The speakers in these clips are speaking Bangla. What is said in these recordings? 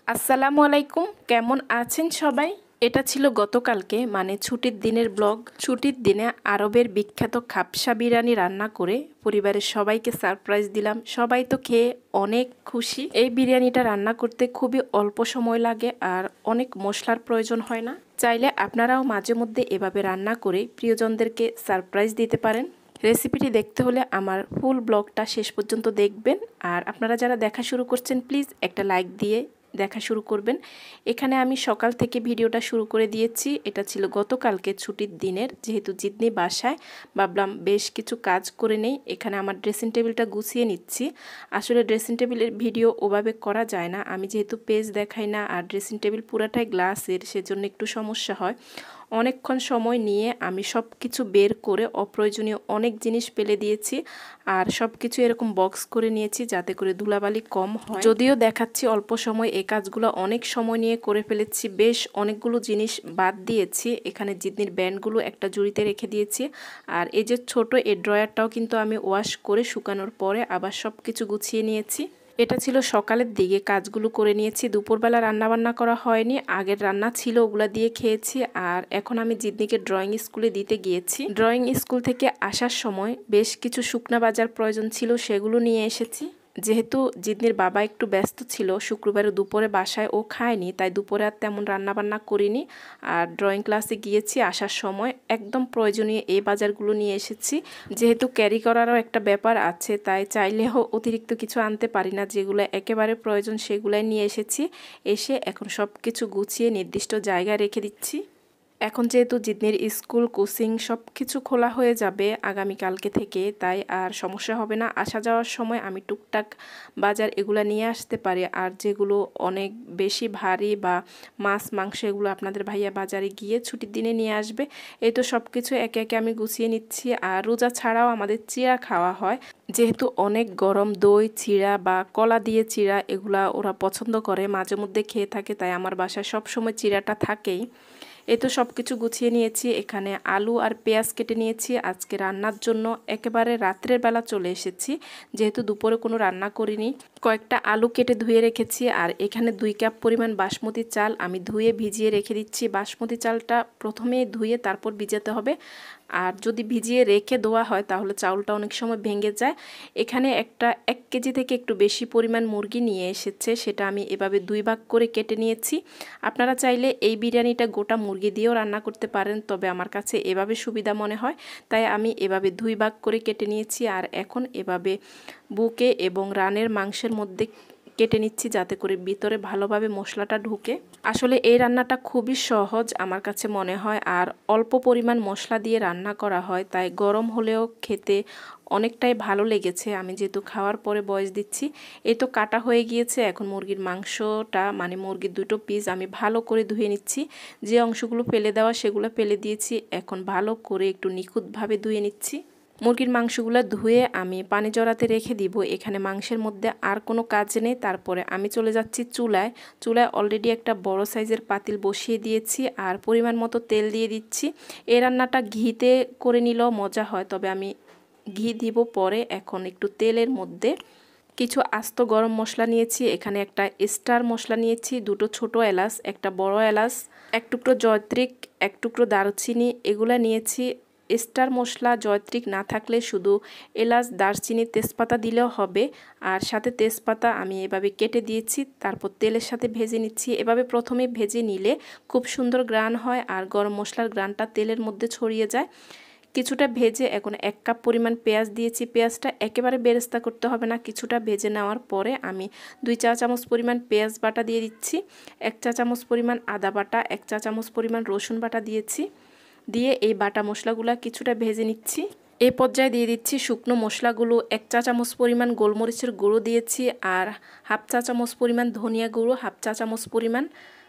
আসসালামু আলাইকুম, কেমন আছেন সবাই? এটা ছিল গতকালকে মানে ছুটির দিনের ব্লগ। ছুটির দিনে আরবের বিখ্যাত খাবসা বিরিয়ানি রান্না করে পরিবারের সবাইকে সারপ্রাইজ দিলাম। সবাই তো খেয়ে অনেক খুশি। এই বিরিয়ানিটা রান্না করতে খুবই অল্প সময় লাগে আর অনেক মশলার প্রয়োজন হয় না। চাইলে আপনারাও মাঝে মধ্যে এভাবে রান্না করে প্রিয়জনদেরকে সারপ্রাইজ দিতে পারেন। রেসিপিটি দেখতে হলে আমার ফুল ব্লগটা শেষ পর্যন্ত দেখবেন। আর আপনারা যারা দেখা শুরু করছেন প্লিজ একটা লাইক দিয়ে দেখা শুরু করবেন। এখানে আমি সকাল থেকে ভিডিওটা শুরু করে দিয়েছি। এটা ছিল গতকালকে ছুটির দিনের, যেহেতু জিতনি বাসায়, ভাবলাম বেশ কিছু কাজ করে নেই। এখানে আমার ড্রেসিং টেবিলটা গুছিয়ে নিচ্ছি। আসলে ড্রেসিং টেবিলের ভিডিও ওভাবে করা যায় না, আমি যেহেতু পেজ দেখাই না আর ড্রেসিং টেবিল পুরাটাই গ্লাসের, সেজন্য একটু সমস্যা হয়। অনেকক্ষণ সময় নিয়ে আমি সব কিছু বের করে অপ্রয়োজনীয় অনেক জিনিস ফেলে দিয়েছি আর সব কিছু এরকম বক্স করে নিয়েছি যাতে করে ধুলাবালি কম হয়। যদিও দেখাচ্ছি অল্প সময়, এই কাজগুলো অনেক সময় নিয়ে করে ফেলেছি। বেশ অনেকগুলো জিনিস বাদ দিয়েছি। এখানে জিতনির ব্যান্ডগুলো একটা জুড়িতে রেখে দিয়েছি। আর এই যে ছোট এই ড্রয়ারটাও কিন্তু আমি ওয়াশ করে শুকানোর পরে আবার সব কিছু গুছিয়ে নিয়েছি। এটা ছিল সকালের দিকে, কাজগুলো করে নিয়েছি। দুপুরবেলা রান্নাবান্না করা হয়নি, আগের রান্না ছিল ওগুলা দিয়ে খেয়েছি। আর এখন আমি জিতনিকে ড্রয়িং স্কুলে দিতে গিয়েছি। ড্রয়িং স্কুল থেকে আসার সময় বেশ কিছু শুকনা বাজার প্রয়োজন ছিল, সেগুলো নিয়ে এসেছি। যেহেতু জিতনির বাবা একটু ব্যস্ত ছিল, শুক্রবারে দুপুরে বাসায় ও খায়নি, তাই দুপুরে আর তেমন রান্নাবান্না করিনি। আর ড্রয়িং ক্লাসে গিয়েছি, আসার সময় একদম প্রয়োজনীয় এই বাজারগুলো নিয়ে এসেছি। যেহেতু ক্যারি করারও একটা ব্যাপার আছে, তাই চাইলেও অতিরিক্ত কিছু আনতে পারি না। যেগুলো একেবারে প্রয়োজন সেগুলাই নিয়ে এসেছি। এসে এখন সব কিছু গুছিয়ে নির্দিষ্ট জায়গায় রেখে দিচ্ছি। এখন যেহেতু জিতনির স্কুল, কোচিং সব কিছু খোলা হয়ে যাবে আগামীকালকে থেকে, তাই আর সমস্যা হবে না। আসা যাওয়ার সময় আমি টুকটাক বাজার এগুলো নিয়ে আসতে পারি। আর যেগুলো অনেক বেশি ভারী বা মাছ মাংস, এগুলো আপনাদের ভাইয়া বাজারে গিয়ে ছুটির দিনে নিয়ে আসবে। এই তো সব কিছু একে একে আমি গুছিয়ে নিচ্ছি। আর রোজা ছাড়াও আমাদের চিড়া খাওয়া হয়, যেহেতু অনেক গরম। দই চিড়া বা কলা দিয়ে চিড়া এগুলা ওরা পছন্দ করে, মাঝে মধ্যে খেয়ে থাকে, তাই আমার বাসায় সবসময় চিড়াটা থাকেই। এই তো সব কিছু গুছিয়ে নিয়েছি। এখানে আলু আর পেঁয়াজ কেটে নিয়েছি আজকে রান্নার জন্য। একেবারে রাত্রের বেলা চলে এসেছি, যেহেতু দুপুরে কোনো রান্না করিনি। কয়েকটা আলু কেটে ধুয়ে রেখেছি। আর এখানে 2 কাপ পরিমাণ বাসমতি চাল আমি ধুয়ে ভিজিয়ে রেখে দিচ্ছি। বাসমতি চালটা প্রথমে ধুয়ে তারপর ভিজাতে হবে। আর যদি ভিজিয়ে রেখে দেওয়া হয় তাহলে চাউলটা অনেক সময় ভেঙে যায়। এখানে 1 কেজি থেকে একটু বেশি পরিমাণ মুরগি নিয়ে এসেছে, সেটা আমি এভাবে 2 ভাগ করে কেটে নিয়েছি। আপনারা চাইলে এই বিরিয়ানিটা গোটা মুরগি দিয়েও রান্না করতে পারেন, তবে আমার কাছে এভাবে সুবিধা মনে হয়, তাই আমি এভাবে 2 ভাগ করে কেটে নিয়েছি। আর এখন এভাবে বুকে এবং রানের মাংসের মধ্যে কেটে নিচ্ছি যাতে করে ভিতরে ভালোভাবে মশলাটা ঢুকে। আসলে এই রান্নাটা খুবই সহজ আমার কাছে মনে হয়, আর অল্প পরিমাণ মশলা দিয়ে রান্না করা হয়, তাই গরম হলেও খেতে অনেকটাই ভালো লেগেছে। আমি যেহেতু খাওয়ার পরে বয়স দিচ্ছি। এই তো কাটা হয়ে গিয়েছে। এখন মুরগির মাংসটা মানে মুরগির 2টো পিস আমি ভালো করে ধুয়ে নিচ্ছি। যে অংশগুলো ফেলে দেওয়া সেগুলো ফেলে দিয়েছি, এখন ভালো করে একটু নিখুঁতভাবে ধুয়ে নিচ্ছি। মুরগির মাংসগুলো ধুয়ে আমি পানি জড়াতে রেখে দিব। এখানে মাংসের মধ্যে আর কোনো কাজ নেই। তারপরে আমি চলে যাচ্ছি চুলায়। চুলায় অলরেডি একটা বড় সাইজের পাতিল বসিয়ে দিয়েছি আর পরিমাণ মতো তেল দিয়ে দিচ্ছি। এই রান্নাটা ঘিতে করে নিলেও মজা হয়, তবে আমি ঘি দিব পরে। এখন একটু তেলের মধ্যে কিছু আস্ত গরম মশলা নিয়েছি। এখানে একটা স্টার মশলা নিয়েছি, 2টো ছোট এলাচ, একটা বড় এলাচ, 1 টুকরো জয়ত্রিক, 1 টুকরো দারুচিনি, এগুলা নিয়েছি। স্টার মশলা জয়ত্রিক না থাকলে শুধু এলাচ, দারচিনি, তেজপাতা দিলেও হবে। আর সাথে তেজপাতা আমি এভাবে কেটে দিয়েছি, তারপর তেলের সাথে ভেজে নিচ্ছি। এভাবে প্রথমে ভেজে নিলে খুব সুন্দর গ্রান হয় আর গরম মশলার গ্রানটা তেলের মধ্যে ছড়িয়ে যায়। কিছুটা ভেজে এখন 1 কাপ পরিমাণ পেঁয়াজ দিয়েছি। পেঁয়াজটা একেবারে বেরেস্তা করতে হবে না, কিছুটা ভেজে নেওয়ার পরে আমি 2 চা চামচ পরিমাণ পেঁয়াজ বাটা দিয়ে দিচ্ছি। 1 চা চামচ পরিমাণ আদা বাটা, 1 চা চামচ পরিমাণ রসুন বাটা দিয়েছি। দিয়ে এই বাটা মশলাগুলো কিছুটা ভেজে নিচ্ছি। এই পর্যায়ে দিয়ে দিচ্ছি শুকনো মশলাগুলো। 1 চা চামচ পরিমাণ গোলমরিচের গুঁড়ো দিয়েছি আর 1/2 চা চামচ পরিমাণ ধনিয়া গুঁড়ো, 1/2 চা চামচ পরিমাণ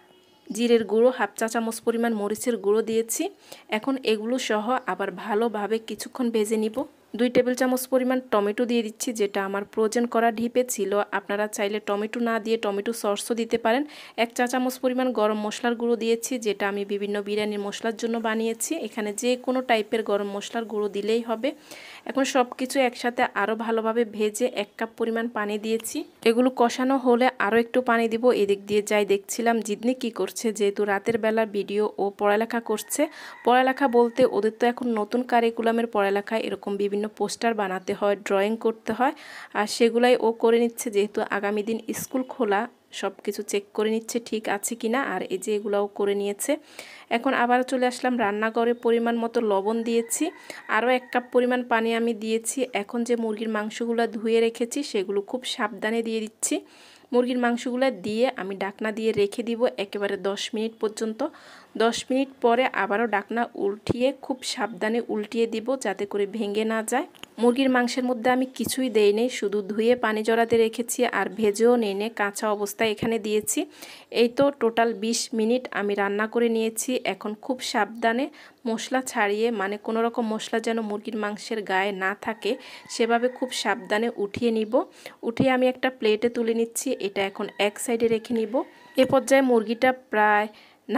জিরের গুঁড়ো, 1/2 চা চামচ পরিমাণ মরিচের গুঁড়ো দিয়েছি। এখন এগুলো সহ আবার ভালোভাবে কিছুক্ষণ ভেজে নিব। 2 টেবিল চামচ পরিমাণ টমেটো দিয়ে দিচ্ছি, যেটা আমার ফ্রোজেন করা ঢিপে ছিল। আপনারা চাইলে টমেটো না দিয়ে টমেটো সসও দিতে পারেন। 1 চা চামচ পরিমাণ গরম মশলার গুঁড়ো দিয়েছি, যেটা আমি বিভিন্ন বিরিয়ানির মশলার জন্য বানিয়েছি। এখানে যে কোনো টাইপের গরম মশলার গুঁড়ো দিলেই হবে। এখন সব কিছু একসাথে আরও ভালোভাবে ভেজে 1 কাপ পরিমাণ পানি দিয়েছি। এগুলো কষানো হলে আরও একটু পানি দিব। এদিক দিয়ে যাই দেখছিলাম জিদনি কি করছে, যেহেতু রাতের বেলা ভিডিও ও পড়ালেখা করছে। পড়ালেখা বলতে ওদের তো এখন নতুন কারিকুলামের পড়ালেখায় এরকম বিভিন্ন পোস্টার বানাতে হয়, ড্রয়িং করতে হয়, আর সেগুলাই ও করে নিচ্ছে, যেহেতু আগামী দিন স্কুল খোলা। সব কিছু চেক করে নিচ্ছে ঠিক আছে কিনা, আর এই যে এগুলাও করে নিয়েছে। এখন আবার চলে আসলাম রান্নাঘরে, পরিমাণ মতো লবণ দিয়েছি, আরও 1 কাপ পরিমাণ পানি আমি দিয়েছি। এখন যে মুরগির মাংসগুলো ধুয়ে রেখেছি সেগুলো খুব সাবধানে দিয়ে দিচ্ছি। মুরগির মাংসগুলো দিয়ে আমি ঢাকনা দিয়ে রেখে দিব একেবারে 10 মিনিট পর্যন্ত। 10 মিনিট পরে আবারও ঢাকনা উল্টিয়ে খুব সাবধানে উল্টিয়ে দিব, যাতে করে ভেঙে না যায়। মুরগির মাংসের মধ্যে আমি কিছুই দেই নেই, শুধু ধুয়ে পানি জড়াতে রেখেছি আর ভেজেও নেই নে, কাঁচা অবস্থায় এখানে দিয়েছি। এই তো টোটাল 20 মিনিট আমি রান্না করে নিয়েছি। এখন খুব সাবধানে মশলা ছাড়িয়ে, মানে কোনো রকম মশলা যেন মুরগির মাংসের গায়ে না থাকে, সেভাবে খুব সাবধানে উঠিয়ে নিব। উঠিয়ে আমি একটা প্লেটে তুলে নিচ্ছি। এটা এখন এক সাইডে রেখে নিব। এ পর্যায়ে মুরগিটা প্রায়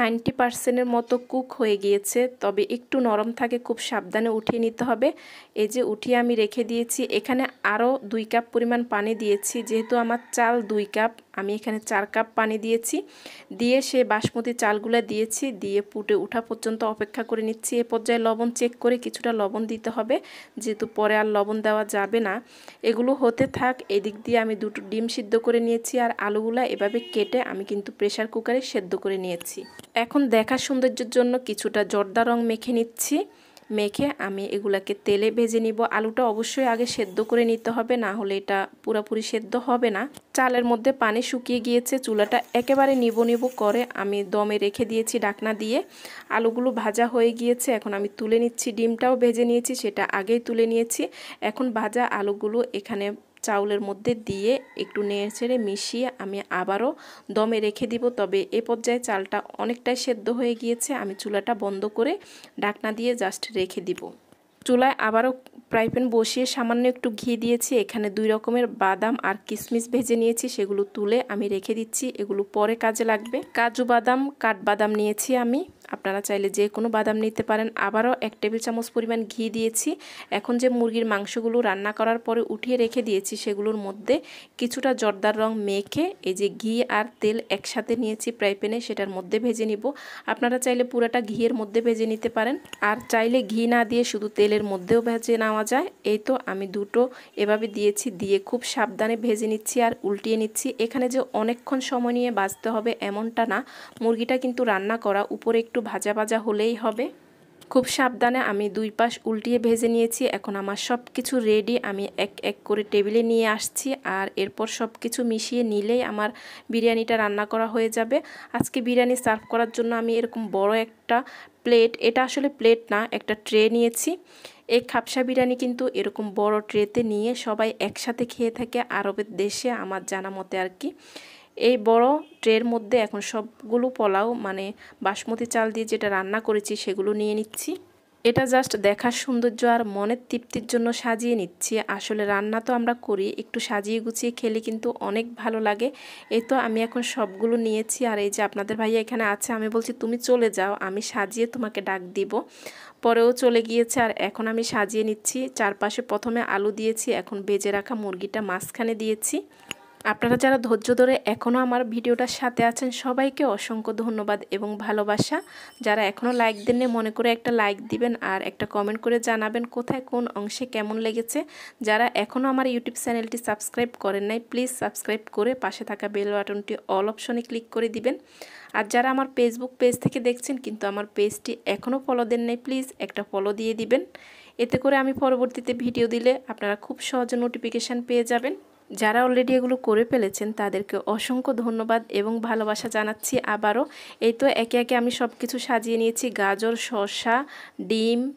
90% মতো কুক হয়ে গিয়েছে, তবে একটু নরম থাকে, খুব সাবধানে উঠিয়ে নিতে হবে। এই যে উঠিয়ে আমি রেখে দিয়েছি। এখানে আরও 2 কাপ পরিমাণ পানি দিয়েছি, যেহেতু আমার চাল 2 কাপ, আমি এখানে 4 কাপ পানি দিয়েছি। দিয়ে সে বাসমতি চালগুলো দিয়েছি, দিয়ে ফুটে ওঠা পর্যন্ত অপেক্ষা করে নিচ্ছি। এ পর্যায়ে লবণ চেক করে কিছুটা লবণ দিতে হবে, যেহেতু পরে আর লবণ দেওয়া যাবে না। এগুলো হতে থাক। এদিক দিয়ে আমি 2টো ডিম সিদ্ধ করে নিয়েছি, আর আলুগুলা এভাবে কেটে আমি কিন্তু প্রেসার কুকারে সেদ্ধ করে নিয়েছি। এখন দেখার সৌন্দর্যের জন্য কিছুটা জর্দা রং মেখে নিচ্ছি। মেখে আমি এগুলাকে তেলে ভেজে নিব। আলুটা অবশ্যই আগে সেদ্ধ করে নিতে হবে, না হলে এটা পুরোপুরি সেদ্ধ হবে না। চালের মধ্যে পানি শুকিয়ে গিয়েছে, চুলাটা একেবারে নিবো নিবো করে আমি দমে রেখে দিয়েছি ঢাকনা দিয়ে। আলুগুলো ভাজা হয়ে গিয়েছে, এখন আমি তুলে নিচ্ছি। ডিমটাও ভেজে নিয়েছি, সেটা আগেই তুলে নিয়েছি। এখন ভাজা আলুগুলো এখানে চাউলের মধ্যে দিয়ে একটু নেড়েচেড়ে মিশিয়ে আমি আবারও দমে রেখে দিব। তবে এ পর্যায়ে চালটা অনেকটাই সেদ্ধ হয়ে গিয়েছে, আমি চুলাটা বন্ধ করে ঢাকনা দিয়ে জাস্ট রেখে দিব। চুলায় আবারও ফ্রাই প্যান বসিয়ে সামান্য একটু ঘি দিয়েছি। এখানে 2 রকমের বাদাম আর কিশমিশ ভেজে নিয়েছি, সেগুলো তুলে আমি রেখে দিচ্ছি। এগুলো পরে কাজে লাগবে। কাজু বাদাম, কাঠবাদাম নিয়েছি আমি, আপনারা চাইলে যে কোনো বাদাম নিতে পারেন। আবারও 1 টেবিল চামচ পরিমাণ ঘি দিয়েছি। এখন যে মুরগির মাংসগুলো রান্না করার পরে উঠিয়ে রেখে দিয়েছি, সেগুলোর মধ্যে কিছুটা জর্দার রং মেখে এই যে ঘি আর তেল একসাথে নিয়েছি ফ্রাই প্যানে, সেটার মধ্যে ভেজে নিব। আপনারা চাইলে পুরাটা ঘিয়ের মধ্যে ভেজে নিতে পারেন, আর চাইলে ঘি না দিয়ে শুধু তেলের মধ্যেও ভেজে নেওয়া যায়। এই তো আমি 2টো এভাবে দিয়েছি, দিয়ে খুব সাবধানে ভেজে নিচ্ছি আর উল্টিয়ে নিচ্ছি। এখানে যে অনেকক্ষণ সময় নিয়ে ভাজতে হবে এমনটা না, মুরগিটা কিন্তু রান্না করা, উপরে একটু ভাজা ভাজা হলেই হবে। খুব সাবধানে আমি 2 পাশ উল্টিয়ে ভেজে নিয়েছি। এখন আমার সব কিছু রেডি, আমি এক এক করে টেবিলে নিয়ে আসছি, আর এরপর সব কিছু মিশিয়ে নিলেই আমার বিরিয়ানিটা রান্না করা হয়ে যাবে। আজকে বিরিয়ানি সার্ভ করার জন্য আমি এরকম বড় একটা প্লেট, এটা আসলে প্লেট না, একটা ট্রে নিয়েছি। এই খাপসা বিরিয়ানি কিন্তু এরকম বড় ট্রেতে নিয়ে সবাই একসাথে খেয়ে থাকে আরবের দেশে, আমার জানা মতে আর কি। এই বড় ট্রের মধ্যে এখন সবগুলো পোলাও, মানে বাসমতি চাল দিয়ে যেটা রান্না করেছি, সেগুলো নিয়ে নিচ্ছি। এটা জাস্ট দেখার সৌন্দর্য আর মনের তৃপ্তির জন্য সাজিয়ে নিচ্ছি। আসলে রান্না তো আমরা করি, একটু সাজিয়ে গুছিয়ে খেলে কিন্তু অনেক ভালো লাগে। এই তো আমি এখন সবগুলো নিয়েছি, আর এই যে আপনাদের ভাইয়া এখানে আছে, আমি বলছি তুমি চলে যাও, আমি সাজিয়ে তোমাকে ডাক দিব। পরেও চলে গিয়েছে, আর এখন আমি সাজিয়ে নিচ্ছি। চারপাশে প্রথমে আলু দিয়েছি, এখন ভেজে রাখা মুরগিটা মাঝখানে দিয়েছি। আপনারা যারা ধৈর্য ধরে এখনও আমার ভিডিওটার সাথে আছেন, সবাইকে অসংখ্য ধন্যবাদ এবং ভালোবাসা। যারা এখনও লাইক দেননি, মনে করে একটা লাইক দিবেন আর একটা কমেন্ট করে জানাবেন কোথায় কোন অংশে কেমন লেগেছে। যারা এখনও আমার ইউটিউব চ্যানেলটি সাবস্ক্রাইব করেন নাই, প্লিজ সাবস্ক্রাইব করে পাশে থাকা বেল বাটনটি অল অপশনে ক্লিক করে দিবেন। আর যারা আমার ফেসবুক পেজ থেকে দেখছেন কিন্তু আমার পেজটি এখনও ফলো দেন নাই, প্লিজ একটা ফলো দিয়ে দিবেন। এতে করে আমি পরবর্তীতে ভিডিও দিলে আপনারা খুব সহজে নোটিফিকেশান পেয়ে যাবেন। যারা অলরেডি এগুলো করে ফেলেছেন তাদেরকে অসংখ্য ধন্যবাদ এবং ভালোবাসা জানাচ্ছি আবারও। এই তো একে একে আমি সব কিছু সাজিয়ে নিয়েছি, গাজর, শসা, ডিম,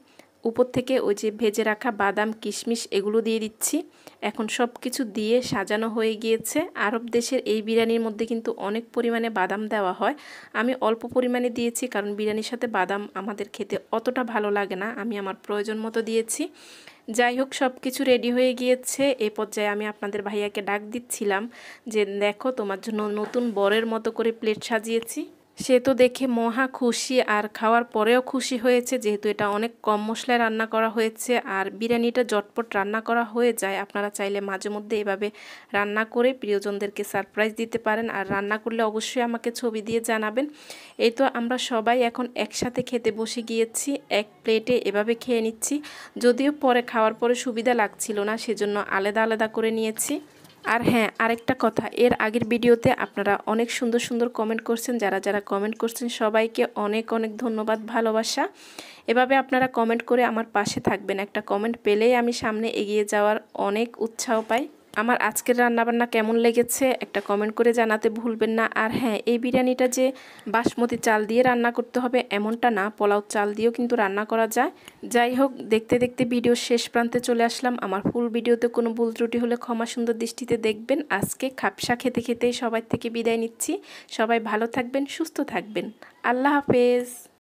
উপর থেকে ওই যে ভেজে রাখা বাদাম কিশমিশ এগুলো দিয়ে দিচ্ছি। এখন সব কিছু দিয়ে সাজানো হয়ে গিয়েছে। আরব দেশের এই বিরিয়ানির মধ্যে কিন্তু অনেক পরিমাণে বাদাম দেওয়া হয়। আমি অল্প পরিমাণে দিয়েছি, কারণ বিরিয়ানির সাথে বাদাম আমাদের খেতে অতটা ভালো লাগে না। আমি আমার প্রয়োজন মতো দিয়েছি। যাই হোক, সব কিছু রেডি হয়ে গিয়েছে। এই পর্যায়ে আমি আপনাদের ভাইয়াকে ডাক দিচ্ছিলাম যে দেখো, তোমার জন্য নতুন বরের মতো করে প্লেট সাজিয়েছি। সে তো দেখে মহা খুশি, আর খাওয়ার পরেও খুশি হয়েছে, যেহেতু এটা অনেক কম মশলায় রান্না করা হয়েছে আর বিরিয়ানিটা ঝটপট রান্না করা হয়ে যায়। আপনারা চাইলে মাঝে মধ্যে এভাবে রান্না করে প্রিয়জনদেরকে সারপ্রাইজ দিতে পারেন, আর রান্না করলে অবশ্যই আমাকে ছবি দিয়ে জানাবেন। এই তো আমরা সবাই এখন একসাথে খেতে বসে গিয়েছি, এক প্লেটে এভাবে খেয়ে নিচ্ছি। যদিও পরে খাওয়ার পরে সুবিধা লাগছিল না, সেজন্য আলাদা আলাদা করে নিয়েছি। আর হ্যাঁ, আরেকটা কথা, এর আগের ভিডিওতে আপনারা অনেক সুন্দর সুন্দর কমেন্ট করছেন। যারা যারা কমেন্ট করছেন সবাইকে অনেক অনেক ধন্যবাদ, ভালোবাসা। এভাবে আপনারা কমেন্ট করে আমার পাশে থাকবেন। একটা কমেন্ট পেলেই আমি সামনে এগিয়ে যাওয়ার অনেক উৎসাহ পাই। আমার আজকের রান্নাবান্না কেমন লেগেছে একটা কমেন্ট করে জানাতে ভুলবেন না। আর হ্যাঁ, এই বিরিয়ানিটা যে বাসমতি চাল দিয়ে রান্না করতে হবে এমনটা না, পোলাও চাল দিয়েও কিন্তু রান্না করা যায়। যাই হোক, দেখতে দেখতে ভিডিও শেষ প্রান্তে চলে আসলাম। আমার ফুল ভিডিওতে কোনো ভুল ত্রুটি হলে ক্ষমা সুন্দর দৃষ্টিতে দেখবেন। আজকে খাপসা খেতে খেতেই সবাই থেকে বিদায় নিচ্ছি। সবাই ভালো থাকবেন, সুস্থ থাকবেন। আল্লাহ হাফেজ।